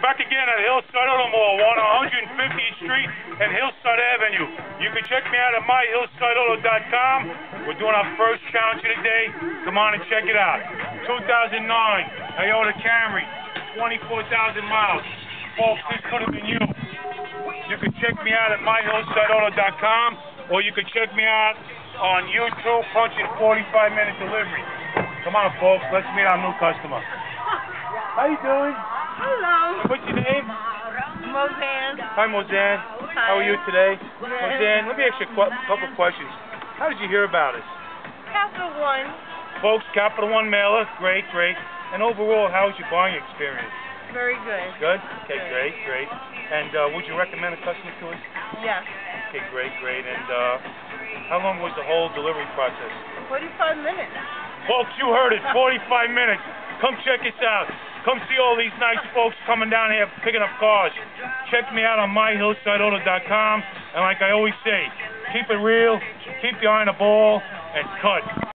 back again at Hillside Auto Mall, on 150th Street and Hillside Avenue. You can check me out at myhillsideauto.com. We're doing our first challenge of the day. Come on and check it out. 2009 Toyota Camry, 24,000 miles. Folks, this could have been you. You can check me out at myhillsideauto.com, or you can check me out on YouTube, punching 45-minute delivery. Come on, folks, let's meet our new customer. How you doing? Hello. What's your name? Mozanne. Hi, Mozanne. Hi. How are you today? Good. Mozanne, let me ask you a couple questions. How did you hear about us? Capital One. Folks, Capital One mailer. Great, great. And overall, how was your buying experience? Very good. Good? Okay, Good. great, great. And would you recommend a customer to us? Yes. Okay, great, great. And how long was the whole delivery process? 45 minutes. Folks, you heard it, 45 minutes. Come check us out. Come see all these nice folks coming down here picking up cars. Check me out on myhillsideauto.com. And like I always say, keep it real, keep your eye on the ball, and cut.